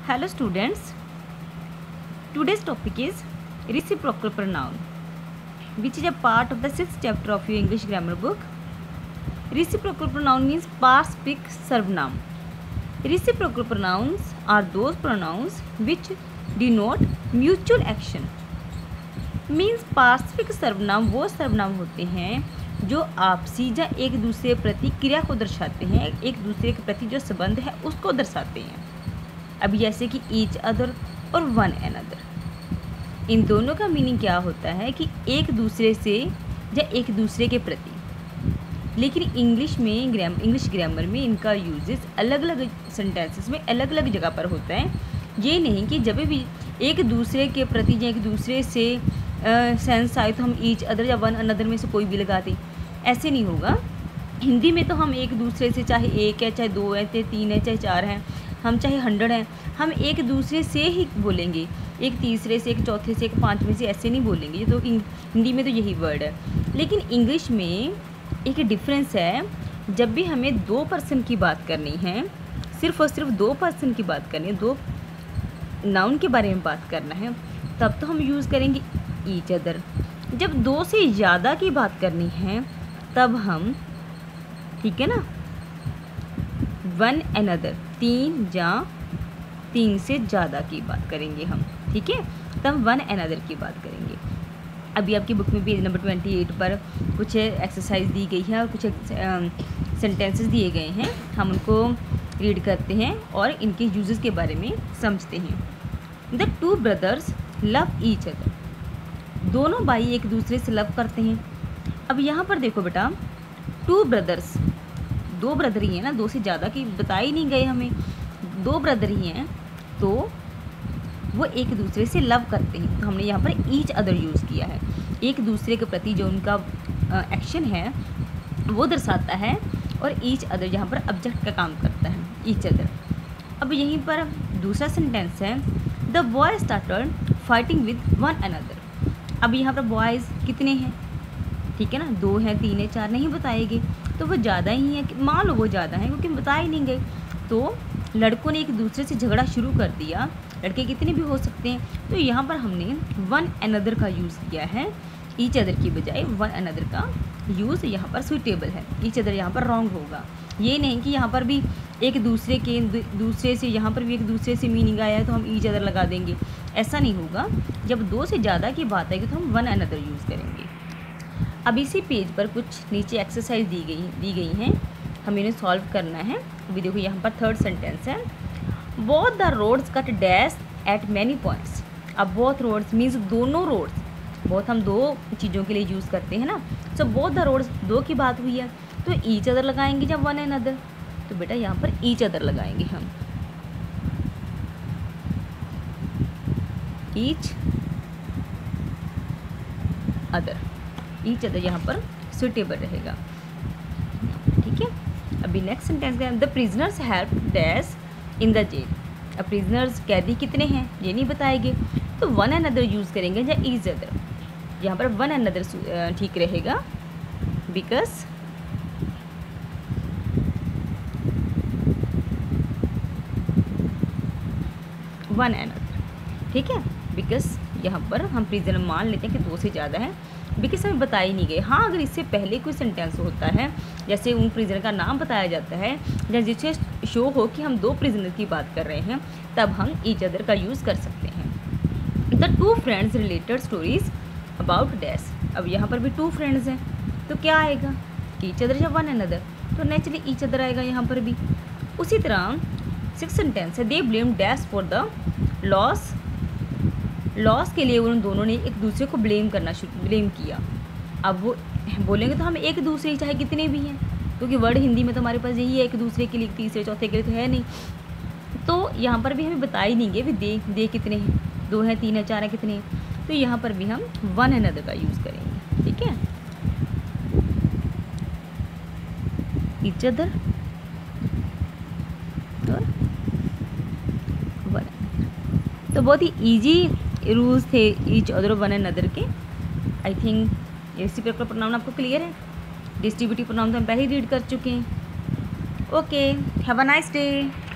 Hello students, today's topic is reciprocal pronoun, which is a part of the 6th chapter of your English grammar book. Reciprocal pronoun means past fixed सर्वनाम. Reciprocal pronouns are those pronouns which denote mutual action. Means past fixed सर्वनाम वो सर्वनाम होते हैं जो आपसी या एक दूसरे प्रति क्रिया को दर्शाते हैं, एक दूसरे के प्रति जो संबंध है उसको दर्शाते हैं. अब जैसे कि ईच अदर और वन अनदर, इन दोनों का मीनिंग क्या होता है कि एक दूसरे से या एक दूसरे के प्रति. लेकिन इंग्लिश ग्रामर में इनका यूजेस अलग अलग सेंटेंसेस में अलग अलग जगह पर होता है. ये नहीं कि जब भी एक दूसरे के प्रति या एक दूसरे से सेंस आए तो हम ईच अदर या वन अनदर में से कोई भी लगा दें, ऐसे नहीं होगा. हिंदी में तो हम एक दूसरे से चाहे एक है, चाहे दो है, चाहे तीन है, चाहे चार हैं, हम चाहे 100 हैं, हम एक दूसरे से ही बोलेंगे. एक तीसरे से, एक चौथे से, एक पांचवें से ऐसे नहीं बोलेंगे. तो हिंदी में तो यही वर्ड है. लेकिन इंग्लिश में एक डिफरेंस है. जब भी हमें दो पर्सन की बात करनी है, सिर्फ और सिर्फ दो पर्सन की बात करनी है, दो नाउन के बारे में बात करना है, तब तो हम यूज़ करेंगे ईच अदर. जब दो से ज़्यादा की बात करनी है तब हम, ठीक है ना, वन अनदर, तीन से ज़्यादा की बात करेंगे हम, ठीक है, तब वन अनदर की बात करेंगे. अभी आपकी बुक में पेज नंबर 28 पर कुछ एक्सरसाइज दी गई है और कुछ सेंटेंसेस दिए गए हैं. हम उनको रीड करते हैं और इनके यूजेस के बारे में समझते हैं. The two brothers love each other. दोनों भाई एक दूसरे से लव करते हैं. अब यहाँ पर देखो बेटा, टू ब्रदर्स, दो ब्रदर ही हैं ना, दो से ज़्यादा की बता ही नहीं गए हमें, दो ब्रदर ही हैं, तो वो एक दूसरे से लव करते हैं. तो हमने यहाँ पर ईच अदर यूज़ किया है. एक दूसरे के प्रति जो उनका एक्शन है वो दर्शाता है, और ईच अदर यहाँ पर ऑब्जेक्ट का काम करता है, ईच अदर. अब यहीं पर दूसरा सेंटेंस है, the boy started fighting with one another. अब यहाँ पर बॉयज़ कितने हैं, ठीक है ना, 2 हैं, 3 हैं, 4 नहीं बताएंगे, तो वो ज़्यादा ही हैं. मान लो वो ज़्यादा हैं क्योंकि बता ही नहीं गए. तो लड़कों ने एक दूसरे से झगड़ा शुरू कर दिया. लड़के कितने भी हो सकते हैं. तो यहाँ पर हमने वन अनदर का यूज़ किया है, ईच अदर की बजाय वन अनदर का यूज़ यहाँ पर सुइटेबल है. ईच अदर यहाँ पर रॉन्ग होगा. ये नहीं कि यहाँ पर भी एक दूसरे से यहाँ पर भी एक दूसरे से मीनिंग आया है तो हम ईच अदर लगा देंगे, ऐसा नहीं होगा. जब दो से ज़्यादा की बात आएगी तो हम वन अनदर यूज़ करेंगे. अब इसी पेज पर कुछ नीचे एक्सरसाइज दी गई हैं, हमें इन्हें सॉल्व करना है. अभी देखो यहाँ पर थर्ड सेंटेंस है, both the roads cut dash at many points. अब बोथ रोड्स मीन्स दोनों रोड्स, बहुत हम दो चीज़ों के लिए यूज़ करते हैं ना. सो बोथ द रोड्स, दो की बात हुई है तो ईच अदर लगाएंगे जब वन अनदर. तो बेटा यहाँ पर ईच अदर लगाएंगे हम, ईच अदर. ईच अदर यहाँ पर सुटेबल रहेगा, ठीक है. अभी नेक्स्ट सेंटेंस है, the prisoners help dash in the jail. अब प्रिजनर्स, कैदी कितने हैं ये नहीं बताएंगे, तो वन अनदर यूज़ करेंगे या ईच अदर. यहाँ पर वन अनदर ठीक रहेगा, बिकॉज वन अनदर, ठीक है. बिकॉज यहाँ पर हम प्रिजनर मान लेते हैं कि दो से ज़्यादा है, बिकॉज हमें बता ही नहीं गए. हाँ, अगर इससे पहले कोई सेंटेंस होता है, जैसे उन प्रिजनर का नाम बताया जाता है या जिससे शो हो कि हम दो प्रिजनर की बात कर रहे हैं, तब हम ईच अदर का यूज़ कर सकते हैं. The two friends related stories about dash. अब यहाँ पर भी टू फ्रेंड्स हैं तो क्या आएगा, ईच अदर या वन अनदर. तो नेचुरली ईच अदर आएगा यहाँ पर भी. उसी तरह सिक्स सेंटेंस है, they blame dash for the loss के लिए उन दोनों ने एक दूसरे को ब्लेम किया. अब वो बोलेंगे तो हम एक दूसरे, चाहे कितने भी हैं, क्योंकि वर्ड हिंदी में तो हमारे पास यही है, एक दूसरे के लिए, तीसरे चौथे के लिए तो है नहीं. तो यहाँ पर भी हमें बता ही नहीं गए भी दे कितने हैं, 2 हैं, 3 हैं, 4 हैं, कितने हैं. तो यहाँ पर भी हम वन अनदर का यूज़ करेंगे, ठीक है. ईच अदर और वन. तो बहुत ही ईजी रूल्स थे ईच अदर वन अनदर के. आई थिंक रेसिप्रोकल प्रोनाउन आपको क्लियर है. डिस्ट्रीब्यूटिव प्रोनाउन तो हम पहले ही रीड कर चुके हैं. Okay, have a nice day.